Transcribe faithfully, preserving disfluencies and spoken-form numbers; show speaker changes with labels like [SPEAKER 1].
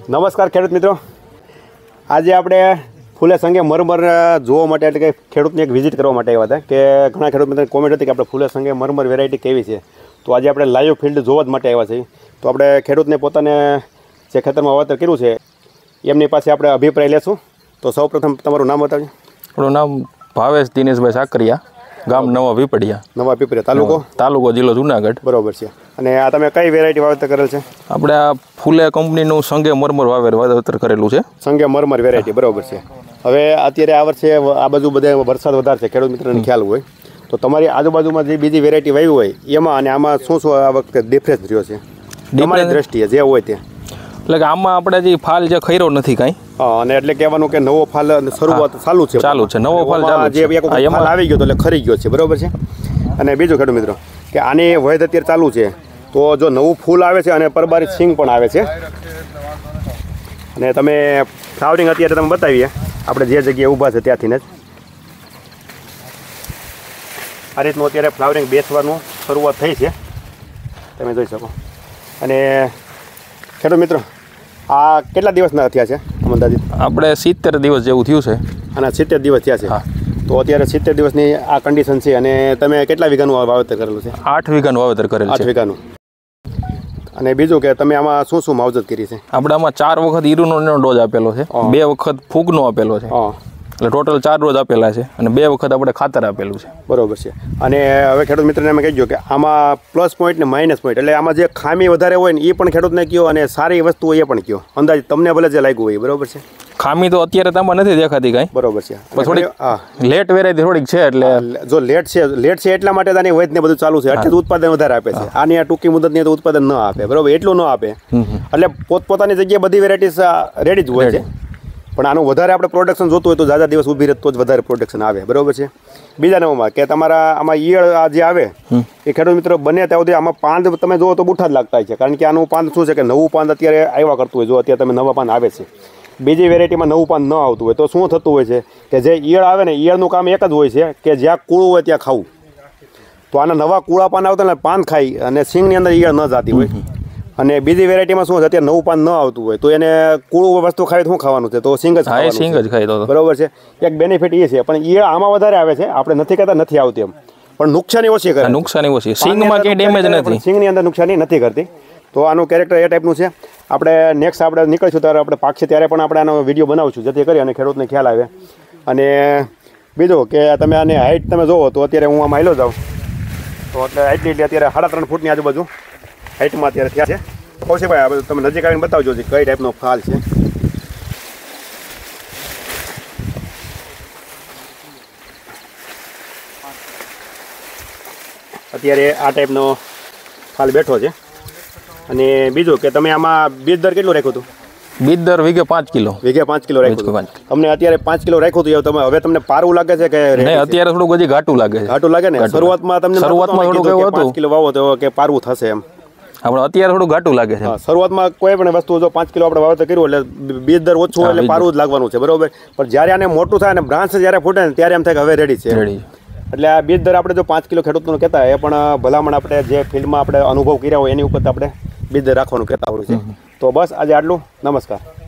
[SPEAKER 1] નમસ્કાર ખેડૂત મિત્રો, આજે આપણે ફૂલે સંગે મરમર જોવા માટે એટલે કે ખેડૂતની એક વિઝિટ કરવા માટે આવ્યા હતા કે ઘણા ખેડૂત મિત્રોની કોમેન્ટ હતી કે આપણે ફૂલે સંગે મરમર વેરાયટી કેવી છે. તો આજે આપણે લાઈવ ફિલ્ડ જોવા જ માટે આવ્યા છીએ. તો આપણે ખેડૂતને પોતાને જે ખેતરમાં વાવેતર કર્યું છે એમની પાસે આપણે અભિપ્રાય લેશું. તો સૌપ્રથમ તમારું નામ બતાવજો.
[SPEAKER 2] આપણું નામ ભાવેશ દિનેશભાઈ સાકરિયા, ગામ નવા પીપળિયા.
[SPEAKER 1] નવા પીપળિયા, તાલુકો
[SPEAKER 2] તાલુકો જિલ્લો જુનાગઢ.
[SPEAKER 1] બરોબર છે. અને આ તમે કઈ વેરાયટી વાવેતર કરેલ છે?
[SPEAKER 2] આપણે આ ફૂલે કંપનીનું સંગે મરમર વાવેતર વાવેતર કરેલું છે.
[SPEAKER 1] સંગે મરમર વેરાયટી, બરોબર છે. હવે અત્યારે આ વર્ષે આ બાજુ બધે વરસાદ વધારે છે, ખેડૂત મિત્રોને ખ્યાલ હોય. તો તમારી આજુબાજુમાં જે બીજી વેરાયટી વાવી હોય એમાં અને આમાં શું શું આ વખતે ડિફરન્સ રહ્યો છે તમારી દ્રષ્ટિએ જે હોય તે?
[SPEAKER 2] એટલે કે આમાં આપણે જે ફાલ જે ખર્યો નથી કાંઈ.
[SPEAKER 1] હા, અને એટલે કહેવાનું કે નવો ફાલ શરૂઆત ચાલુ છે
[SPEAKER 2] ચાલુ છે નવો ફાલ ચાલુ
[SPEAKER 1] જે એક ફાલ આવી ગયો તો એટલે ખરી ગયો છે, બરોબર છે. અને બીજું ખેડૂત મિત્રો કે આની વયદ અત્યારે ચાલુ છે, તો જો નવું ફૂલ આવે છે અને પરબારી સિંગ પણ આવે છે. અને તમે ફ્લાવરિંગ અત્યારે તમે બતાવીએ આપણે જે જગ્યાએ ઊભા છે ત્યાંથી જ આ રીતનું અત્યારે ફ્લાવરિંગ બેસવાનું શરૂઆત થઈ છે, તમે જોઈ શકો. અને ખેડૂત મિત્રો આ કેટલા દિવસના થયા છે અંદાજિત?
[SPEAKER 2] આપણે સિત્તેર દિવસ જેવું થયું છે.
[SPEAKER 1] અને સિત્તેર દિવસ થયા છે.
[SPEAKER 2] હા.
[SPEAKER 1] તો અત્યારે સિત્તેર દિવસની આ કન્ડિશન છે. અને તમે કેટલા વીઘાનું વાવેતર કરેલું છે?
[SPEAKER 2] આઠ વીઘાનું વાવેતર કરેલું છે.
[SPEAKER 1] આઠ વીઘાનું. અને બીજું કે તમે આમાં શું શું માવજત કરી છે?
[SPEAKER 2] આપણે આમાં ચાર વખત ઈરુનો ડોઝ આપેલો છે, બે વખત ફૂગનો આપેલો છે, એટલે ટોટલ ચાર ડોઝ આપેલા છે. અને બે વખત આપણે ખાતર આપેલું છે.
[SPEAKER 1] બરોબર છે. અને હવે ખેડૂત મિત્રને અમે કહીજો કે આમાં પ્લસ પોઈન્ટ ને માઇનસ પોઈન્ટ, એટલે આમાં જે ખામી વધારે હોય ને એ પણ ખેડૂતને કહો અને સારી વસ્તુ હોય એ પણ કહો, અંદાજ તમને ભલે જે લાગ્યું હોય. બરોબર છે.
[SPEAKER 2] ખામી તો અત્યારે તમારે નથી દેખાતી કાંઈ.
[SPEAKER 1] બરોબર છે.
[SPEAKER 2] થોડીક લેટ વેરાયટી થોડીક છે, એટલે
[SPEAKER 1] જો લેટ છે લેટ છે એટલા માટે આની વૈધ ને બધું ચાલુ છે, એટલે ઉત્પાદન વધારે આપે છે. આની આ ટૂંકી મુદતની તો ઉત્પાદન ન આપે, બરોબર, એટલું ન આપે. એટલે પોતપોતાની જગ્યાએ બધી વેરાયટીઝ રેડી જ હોય છે, પણ આનું વધારે આપણે પ્રોડક્શન જોતું હોય તો ઝાઝા દિવસ ઊભી રહે તો જ વધારે પ્રોડક્શન આવે. બરોબર છે. બીજા નવમાં કે તમારા આમાં ઈયળ આ જે આવે એ ખેડૂત મિત્રો બને ત્યાં સુધી આમાં પાંદ તમે જુઓ તો બુઠા જ લાગતા હોય છે, કારણ કે આનું પાંદ શું છે કે નવું પાંદ અત્યારે આવ્યા કરતું હોય. જો અત્યારે તમે નવા પાંદ આવે છે, બીજી વેરાયટીમાં નવું પાન ન આવતું હોય તો શું થતું હોય છે કે જે ઈયળ આવે ને ઈયળનું કામ એક જ હોય છે કે જ્યાં કૂળું હોય ત્યાં ખાવું. તો આના નવા કૂળા પાન આવતા ને પાન ખાઈ અને સિંગની અંદર ઈયળ ન જાતી હોય. અને બીજી વેરાયટીમાં શું છે અત્યારે નવું પાન ન આવતું હોય તો એને કૂળું વસ્તુ ખાવી શું ખાવાનું છે? તો સિંગ જ
[SPEAKER 2] સિંગ જ ખાઈ દો.
[SPEAKER 1] બરોબર છે. એક બેનિફિટ એ છે, પણ ઈયળ આમાં વધારે આવે છે. આપણે નથી કહેતા નથી આવતી એમ, પણ નુકસાની ઓછી કરે.
[SPEAKER 2] નુકસાની ઓછી, સિંગમાં કંઈ ડેમેજ નથી,
[SPEAKER 1] સિંગની અંદર નુકસાની નથી કરતી. તો આનું કેરેક્ટર એ ટાઈપનું છે. આપણે નેક્સ્ટ આપણે નીકળીશું ત્યારે આપણે પાકશે ત્યારે પણ આપણે આનો વિડીયો બનાવીશું, જેથી કરી અને ખેડૂતને ખ્યાલ આવે. અને બીજું કે તમે આની હાઇટ તમે જુઓ તો અત્યારે હું આમાં હાલ્યો જાઉં તો એટલે હાઇટની એટલે અત્યારે સાડા ત્રણ ફૂટની આજુબાજુ હાઇટમાં અત્યારે થયા છે. કૌશિકભાઈ આ તમે નજીક આવીને બતાવજો કઈ ટાઈપનો ફાલ છે. અત્યારે આ ટાઈપનો ફાલ બેઠો છે. અને બીજું કે તમે આમાં બીજ દર કેટલું રાખ્યું હતું?
[SPEAKER 2] બીજ દર વીઘે પાંચ કિલો
[SPEAKER 1] વીઘે પાંચ કિલો રાખ્યું. તમને અત્યારે પાંચ કિલો રાખ્યું હતું, તમે હવે તમને પારું લાગે છે કે
[SPEAKER 2] નહીં? અત્યારે થોડું હજી ઘાટું લાગે છે.
[SPEAKER 1] ઘાટું લાગે ને? શરૂઆતમાં તમને
[SPEAKER 2] શરૂઆતમાં થોડું કેવું હતું
[SPEAKER 1] પાંચ કિલો વાવો તો કે પારવું થશે એમ.
[SPEAKER 2] આપણે અત્યારે થોડું ઘાટું લાગે છે.
[SPEAKER 1] શરૂઆતમાં કોઈ પણ વસ્તુ જો પાંચ કિલો આપણે વાવેતર કર્યું એટલે બીજ દર ઓછું એટલે પારવું જ લાગવાનું છે, બરોબર. પણ જ્યારે આને મોટું થાય ને બ્રાન્ચ જ્યારે ફૂટે ને ત્યારે એમ થાય કે હવે રેડી છે. એટલે આ બીજ દર આપણે જો પાંચ કિલો ખેડૂતોને કહેતા એ પણ ભલામણ આપણે જે ફિલ્ડમાં આપણે અનુભવ કર્યા હોય એની ઉપર આપણે બીજ દર રાખવાનું કહેતા આવડું છે. તો બસ આજે આટલું. નમસ્કાર.